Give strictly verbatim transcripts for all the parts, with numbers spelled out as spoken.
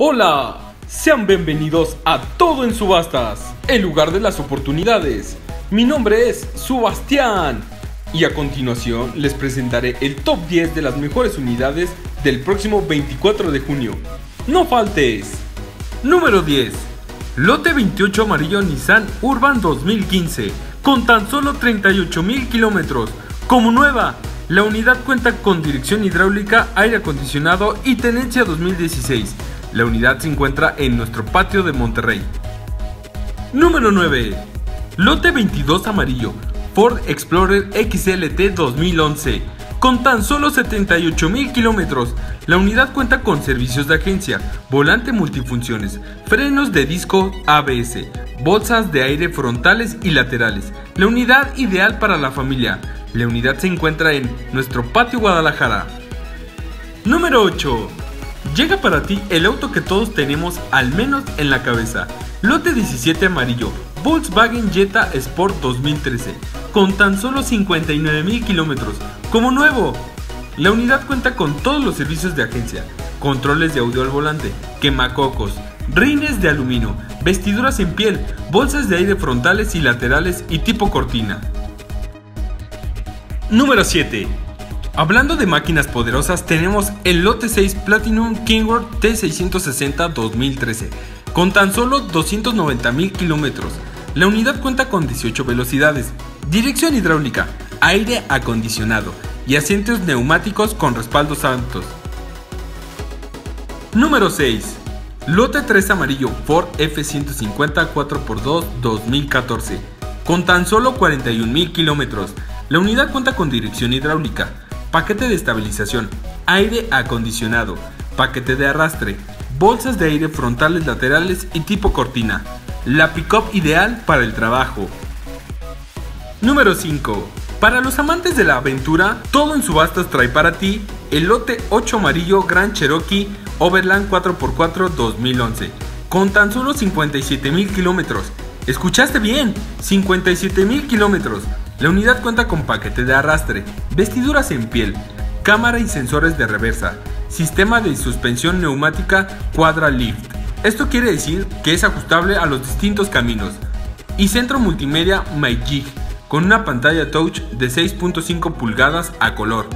Hola, sean bienvenidos a Todo en Subastas, el lugar de las oportunidades. Mi nombre es Sebastián y a continuación les presentaré el top diez de las mejores unidades del próximo veinticuatro de junio. ¡No faltes! Número diez. Lote veintiocho amarillo Nissan Urban dos mil quince, con tan solo treinta y ocho mil kilómetros. Como nueva, la unidad cuenta con dirección hidráulica, aire acondicionado y tenencia dos mil dieciséis. La unidad se encuentra en nuestro patio de Monterrey. Número nueve. Lote veintidós amarillo Ford Explorer X L T dos mil once, con tan solo setenta y ocho mil kilómetros. La unidad cuenta con servicios de agencia, volante multifunciones, frenos de disco A B S, bolsas de aire frontales y laterales. La unidad ideal para la familia. La unidad se encuentra en nuestro patio Guadalajara. Número ocho. Llega para ti el auto que todos tenemos al menos en la cabeza. Lote diecisiete amarillo Volkswagen Jetta Sport dos mil trece, con tan solo cincuenta y nueve mil kilómetros. Como nuevo, la unidad cuenta con todos los servicios de agencia, controles de audio al volante, quemacocos, rines de aluminio, vestiduras en piel, bolsas de aire frontales y laterales y tipo cortina. Número siete. Hablando de máquinas poderosas, tenemos el lote seis Platinum Kenworth T seiscientos sesenta dos mil trece, con tan solo doscientos noventa mil kilómetros. La unidad cuenta con dieciocho velocidades, dirección hidráulica, aire acondicionado y asientos neumáticos con respaldos altos. Número seis. Lote tres amarillo Ford F ciento cincuenta cuatro por dos dos mil catorce, con tan solo cuarenta y un mil kilómetros. La unidad cuenta con dirección hidráulica, paquete de estabilización, aire acondicionado, paquete de arrastre, bolsas de aire frontales, laterales y tipo cortina. La pick-up ideal para el trabajo. Número cinco. Para los amantes de la aventura, Todo en Subastas trae para ti el lote ocho amarillo Grand Cherokee Overland cuatro por cuatro dos mil once, con tan solo cincuenta y siete mil kilómetros. ¿Escuchaste bien? cincuenta y siete mil kilómetros. La unidad cuenta con paquete de arrastre, vestiduras en piel, cámara y sensores de reversa, sistema de suspensión neumática Quadralift. Esto quiere decir que es ajustable a los distintos caminos. Y centro multimedia Magic, con una pantalla touch de seis punto cinco pulgadas a color.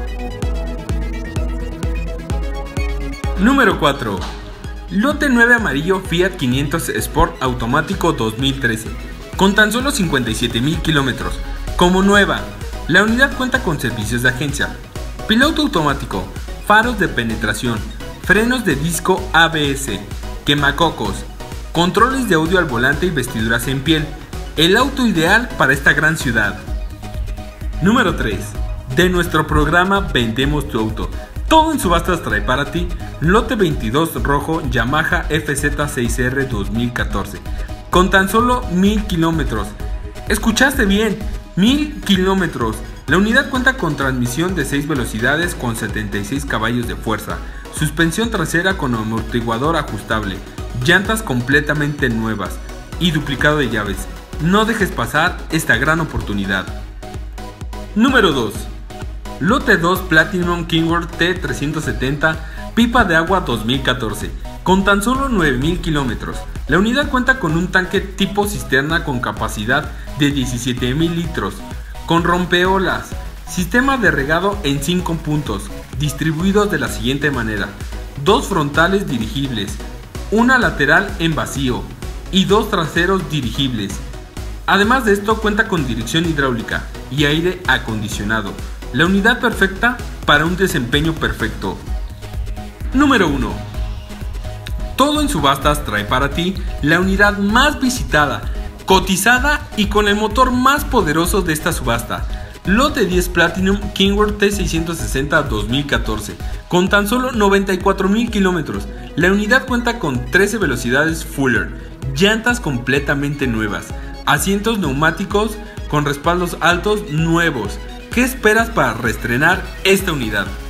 Número cuatro. Lote nueve amarillo Fiat quinientos Sport automático dos mil trece, con tan solo cincuenta y siete mil kilómetros. Como nueva, la unidad cuenta con servicios de agencia, piloto automático, faros de penetración, frenos de disco A B S, quemacocos, controles de audio al volante y vestiduras en piel. El auto ideal para esta gran ciudad. Número tres. De nuestro programa Vendemos tu auto, Todo en Subastas trae para ti lote veintidós rojo Yamaha F Z seis R dos mil catorce, con tan solo mil kilómetros. ¿Escuchaste bien? mil kilómetros. La unidad cuenta con transmisión de seis velocidades con setenta y seis caballos de fuerza, suspensión trasera con amortiguador ajustable, llantas completamente nuevas y duplicado de llaves. No dejes pasar esta gran oportunidad. Número dos. Lote dos Platinum Kenworth T trescientos setenta pipa de agua dos mil catorce, con tan solo nueve mil kilómetros. La unidad cuenta con un tanque tipo cisterna con capacidad de diecisiete mil litros, con rompeolas, sistema de regado en cinco puntos, distribuidos de la siguiente manera: dos frontales dirigibles, una lateral en vacío y dos traseros dirigibles. Además de esto cuenta con dirección hidráulica y aire acondicionado. La unidad perfecta para un desempeño perfecto. Número uno. Todo en Subastas trae para ti la unidad más visitada, cotizada y con el motor más poderoso de esta subasta. Lote diez Platinum Kenworth T seiscientos sesenta dos mil catorce, con tan solo noventa y cuatro mil kilómetros. La unidad cuenta con trece velocidades Fuller, llantas completamente nuevas, asientos neumáticos con respaldos altos nuevos. ¿Qué esperas para reestrenar esta unidad?